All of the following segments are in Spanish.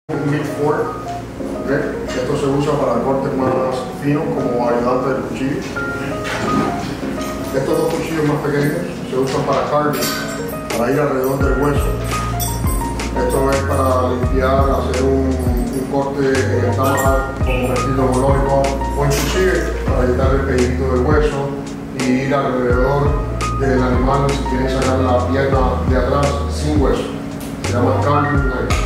Un meat fork, ¿okay? Esto se usa para cortes más finos como ayudante del cuchillo. Estos dos cuchillos más pequeños se usan para carving, para ir alrededor del hueso. Esto es para limpiar, hacer un corte en el tamal con estilo monólico o inclusive para evitar el pellizco del hueso y ir alrededor del animal si quieren sacar la pierna de atrás sin hueso. Se llama carving knife.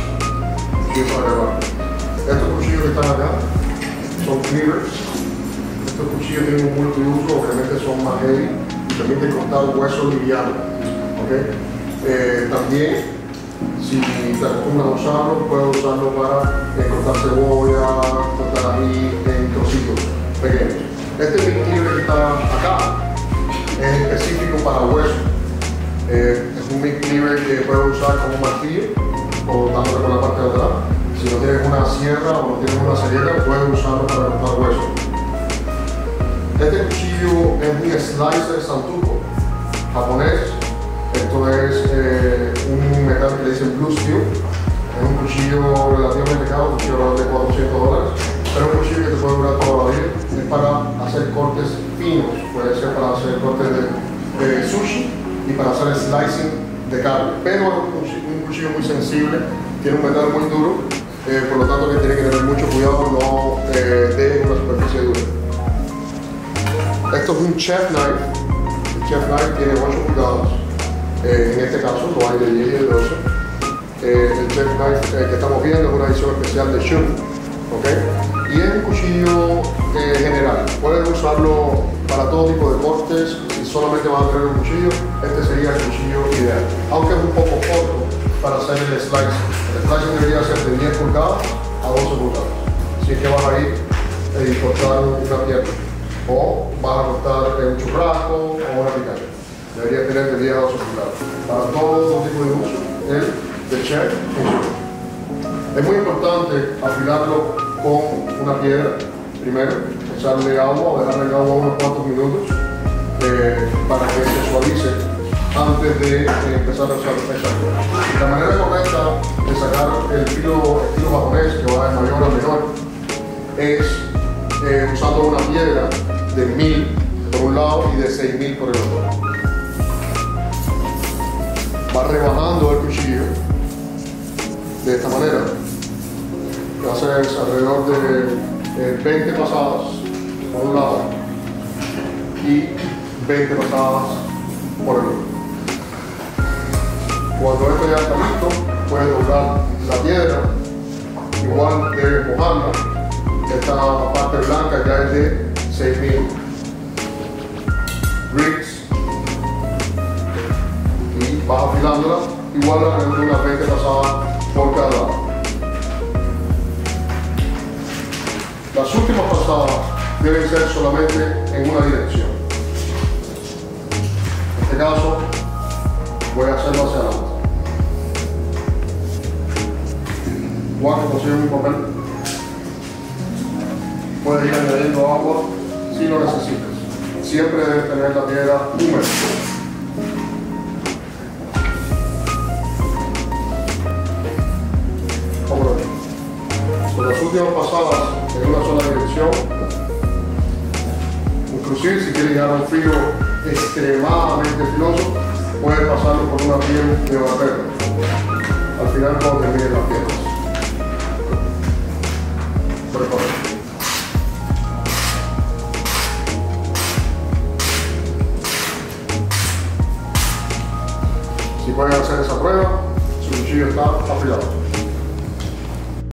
Estos cuchillos que están acá son cleavers. Estos cuchillos tienen un multiuso, obviamente son más heavy y permiten cortar huesos livianos. ¿Okay? También, si te acostumbras a usarlo, puedes usarlo para cortar cebolla, cortar ají en trocitos pequeños. Este cleaver que está acá es específico para huesos. Es un meat cleaver que puedes usar como martillo o dándole por la parte de atrás. Si no tienes una sierra o no tienes una serieta, puedes usarlo para cortar huesos. Este cuchillo es un slicer santuco japonés. Esto es un metal que le dicen blue steel. Es un cuchillo relativamente caro, un cuchillo de $400, pero es un cuchillo que te puede durar toda la vida. Es para hacer cortes finos, puede ser para hacer cortes de sushi y para hacer slicing de carne, pero es un cuchillo muy sensible, tiene un metal muy duro, por lo tanto que tiene que tener mucho cuidado, no deje una superficie dura. Esto es un chef knife. El chef knife tiene 8 pulgadas, en este caso no hay de 10 y de 12. El chef knife que estamos viendo es una edición especial de Churrasco, ¿okay? Y es un cuchillo general, puedes usarlo para todo tipo de cortes. Si solamente vas a tener un cuchillo, este sería el cuchillo ideal, aunque es un poco corto para hacer el slicing. El slicing debería ser de 10 pulgadas a 12 pulgadas, si es que vas a ir y cortar una pierna o vas a cortar un churrasco o una picanha. Debería tener de 10 a 12 pulgadas. Para todo tipo de uso, el de chef funciona. Es muy importante afilarlo con una piedra primero, echarle agua o dejarle el agua unos cuantos minutos para que se suavice antes de empezar a usar esa piedra. La manera correcta de sacar el estilo japonés, que va de mayor a menor, es usando una piedra de 1000 por un lado y de 6000 por el otro. Va rebajando el cuchillo de esta manera. Haces alrededor de 20 pasadas por un lado y 20 pasadas por el otro. Cuando esto ya está listo, puedes doblar la piedra, igual debes mojarla. Esta parte blanca ya es de 6000 bricks y vas afilándola, igual alrededor de unas 20 pasadas por cada lado. Las últimas pasadas deben ser solamente en una dirección. En este caso, voy a hacerlo hacia adelante. Igual que consigo un papel, puedes ir añadiendo agua si lo necesitas. Siempre debes tener la piedra húmeda. Con las últimas pasadas en una sola dirección, inclusive si quieres llegar a un filo extremadamente filoso, puedes pasarlo por una piel de barrera al final cuando termines las piedras. Si pueden hacer esa prueba, su cuchillo está afilado.